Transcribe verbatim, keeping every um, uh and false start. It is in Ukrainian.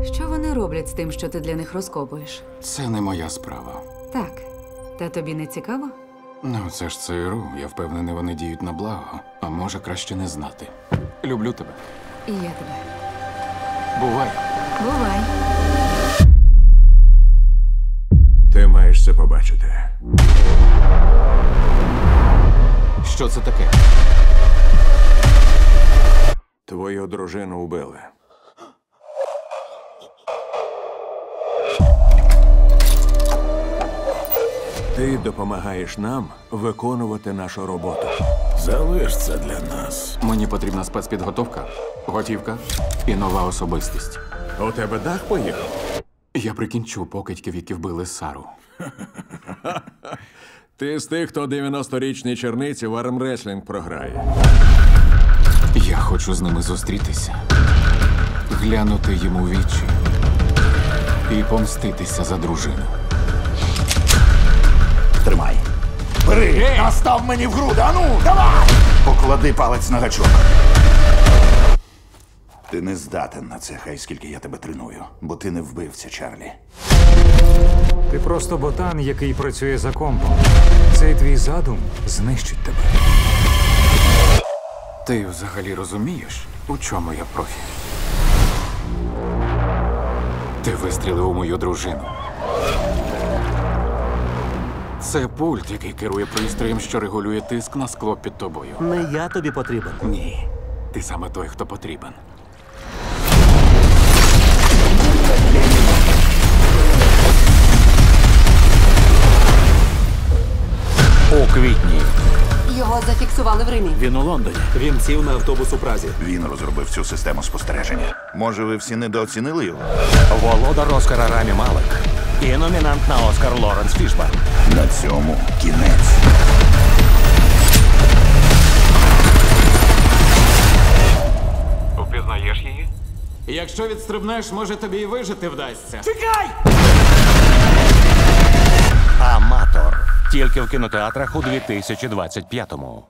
Що вони роблять з тим, що ти для них розкопуєш? Це не моя справа. Так. Та тобі не цікаво? Ну, це ж ЦРУ. Я впевнений, вони діють на благо. А може, краще не знати. Люблю тебе. І я тебе. Бувай. Бувай. Ти маєш це побачити. Що це таке? Твою дружину вбили. Ти допомагаєш нам виконувати нашу роботу. Залиш це для нас. Мені потрібна спецпідготовка, готівка і нова особистість. У тебе дах поїхав? Я прикінчу покидьків, які вбили Сару. Ти з тих, хто дев'яносторічній черниці в армреслінг програє. Я хочу з ними зустрітися, глянути йому в вічі і помститися за дружину. Тримай. Бери! Настав мені в груди! Ану, давай! Поклади палець на гачок. Ти не здатен на це, хай скільки я тебе треную, бо ти не вбивця, Чарлі. Ти просто ботан, який працює за компом. Цей твій задум знищить тебе. Ти взагалі розумієш, у чому я профі? Ти вистрілив у мою дружину. Це пульт, який керує пристроєм, що регулює тиск на скло під тобою. Не я тобі потрібен. Ні, ти саме той, хто потрібен. У квітні. Його зафіксували в Римі. Він у Лондоні. Він сів на автобус у Празі. Він розробив цю систему спостереження. Може, ви всі недооцінили його? Володар Оскара Рамі Малек. І номінант на Оскар Лоренс Фішберн. На цьому кінець. Упізнаєш її? Якщо відстрибнеш, може тобі і вижити вдасться. Аматор. Тільки в кінотеатрах у дві тисячі двадцять п'ятому.